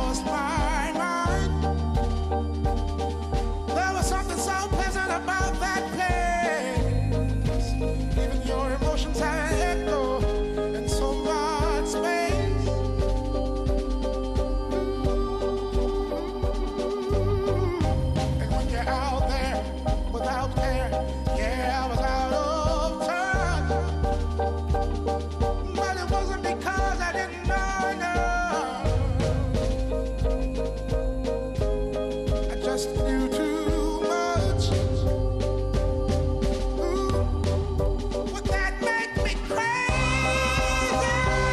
lost my mind. There was something so pleasant about that place. Even your emotions had an echo in so much space. And when you're out there without care, yeah, I was out of touch. But it wasn't because I didn't know, no. I just knew too much. Ooh, would that make me crazy? Would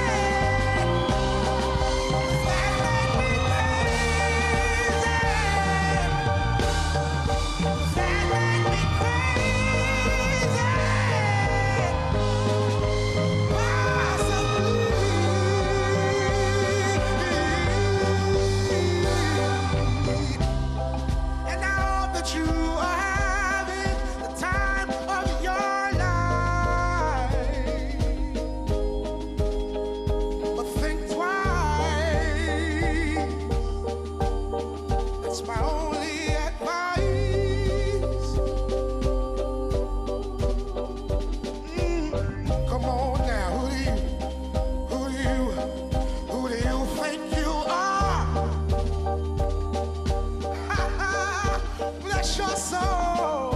that make me crazy? Would that make me crazy? And I hope that you are having the time of your life. But think twice. That's my only advice. Come on now, who do you think you are? Bless your soul.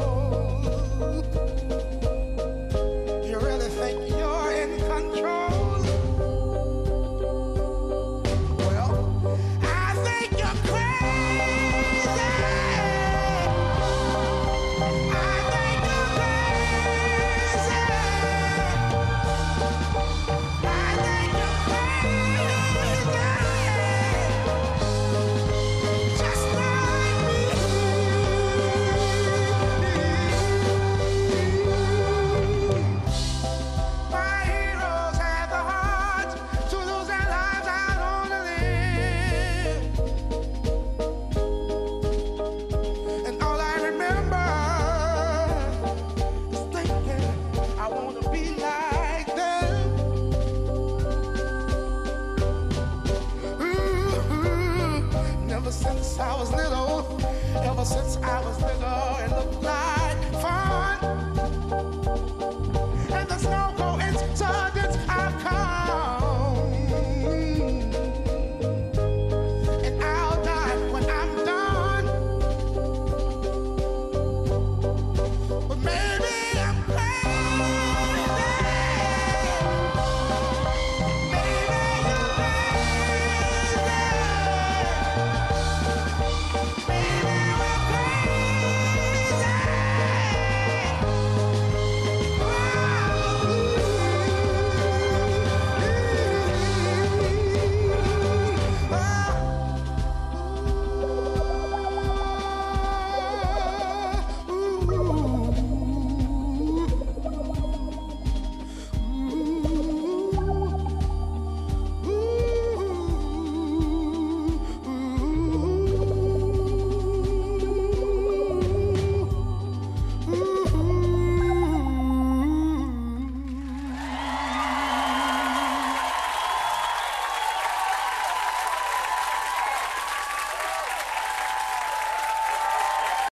You really think you're in control? Well, I think you're crazy. I think you're crazy. I think you're crazy. Just like me. My heroes had the heart to lose their lives out on the limb. And all I remember is thinking, I want to be like them. Ooh, ever since I was little, it looked like